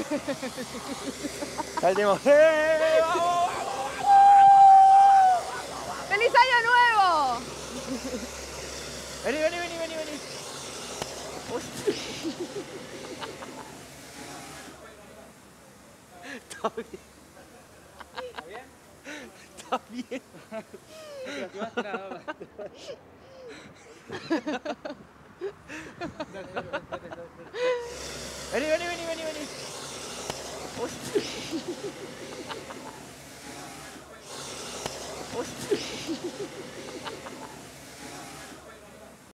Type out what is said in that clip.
Saltemos. ¡Vamos! ¡Feliz año nuevo! Vení, vení, vení, vení, vení. Está bien. ¿Está bien? Está bien. Vení, vení, vení, vení, vení.